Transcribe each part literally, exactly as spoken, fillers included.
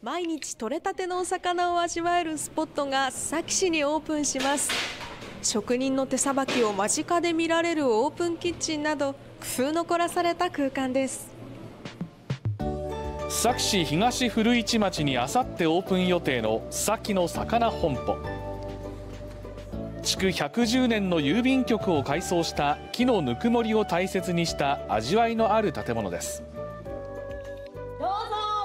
毎日採れたてのお魚を味わえるスポットが須崎市にオープンします。職人の手さばきを間近で見られるオープンキッチンなど工夫の凝らされた空間です。 須崎市東古市町にあさってオープン予定の須崎の魚本舗。築ひゃくじゅうねんの郵便局を改装した木のぬくもりを大切にした味わいのある建物です。 どうぞ。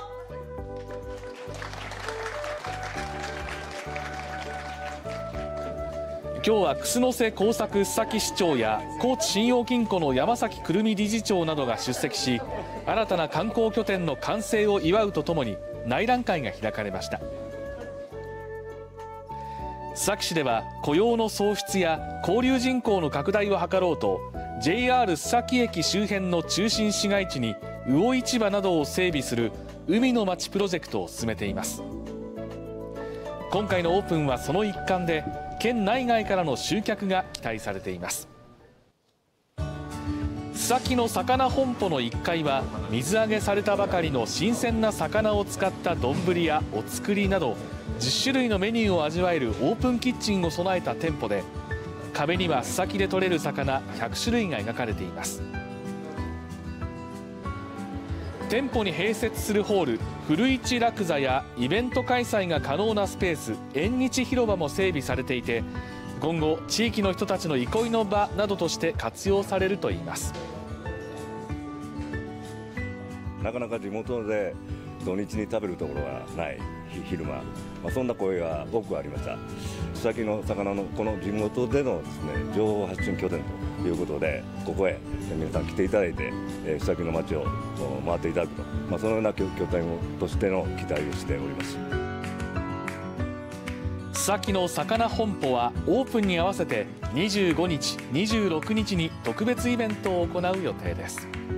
今日は楠瀬耕作須崎市長や高知信用金庫の山崎くるみ理事長などが出席し、新たな観光拠点の完成を祝うとともに内覧会が開かれました。須崎市では雇用の創出や交流人口の拡大を図ろうと ジェイアール 須崎駅周辺の中心市街地に魚市場などを整備する海の町プロジェクトを進めています。今回のオープンはその一環で県内外からの集客が期待されています。須崎の魚本舗のいっかいは水揚げされたばかりの新鮮な魚を使った丼やお造りなどじゅっしゅるいのメニューを味わえるオープンキッチンを備えた店舗で、壁には須崎で採れる魚ひゃくしゅるいが描かれています。店舗に併設するホール古市楽座やイベント開催が可能なスペース縁日広場も整備されていて、今後地域の人たちの憩いの場などとして活用されるといいます。 なかなか地元で土日に食べるところがない昼間、まあ、そんな声が多くありました。須崎の魚のこの地元でのですね情報発信拠点ということで、ここへ皆さん来ていただいて須崎の街を回っていただくと、まあ、そのような拠点としての期待をしております。 須崎の魚本舗はオープンに合わせてにじゅうごにち、にじゅうろくにちに特別イベントを行う予定です。